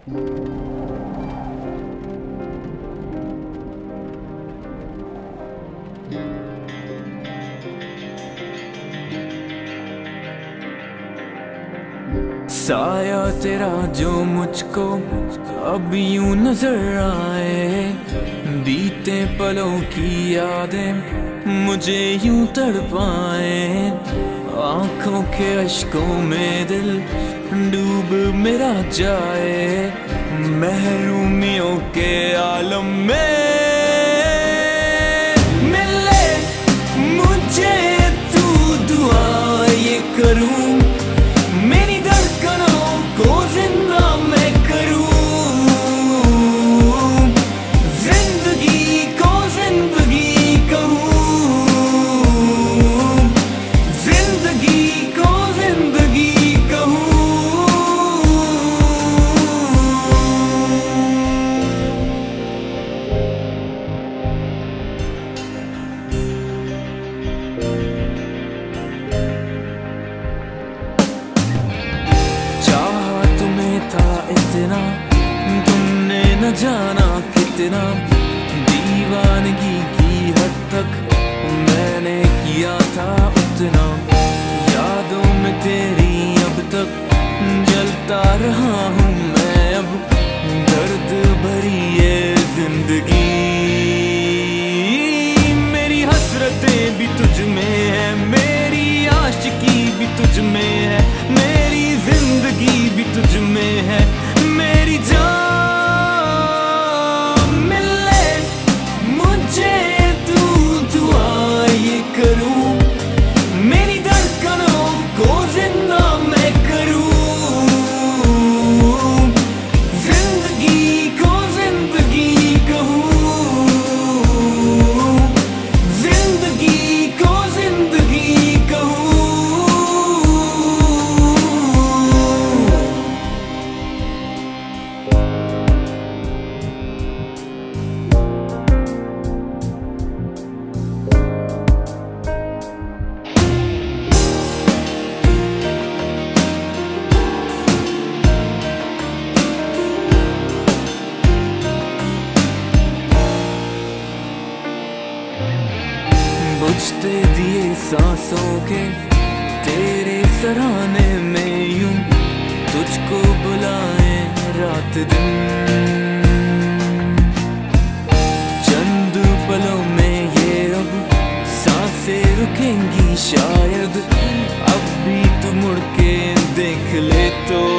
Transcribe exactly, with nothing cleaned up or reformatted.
साया तेरा जो मुझको अब यूं नजर आए, बीते पलों की यादें मुझे यूं तड़पाए। आंखों के अश्कों में दिल डूब मेरा जाए, महरूमियों के आलम में मिले मुझे तू दुआ ये करूं, मेरी धड़कनों को जिंदा मैं करूं, जिंदगी को जिंदगी कहूं, जिंदगी को जिंदगी कहूं। था इतना तुमने न जाना कितना, दीवानगी की हद तक मैंने किया था उतना। यादों में तेरी अब तक जलता रहा हूँ मैं, अब दर्द भरी ये जिंदगी। मेरी हसरतें भी तुझ में है, मेरी आशिकी भी तुझ में है, मेरी जिंदगी भी तुझ में है, मेरी जान मिले मुझे तू दुआ ये करूं, मेरी धड़कनों को जिंदा मैं करूं, जिंदगी को जिंदगी कहूं, जिंदगी को जिंदगी कहूं। बुझते दिए सांसों के तेरे सराहने में यूं तुझको बुलाए रात दिन, चंद पलों में ये अब सांसें रुकेंगी शायद, अब भी तू मुड़ के देख ले तो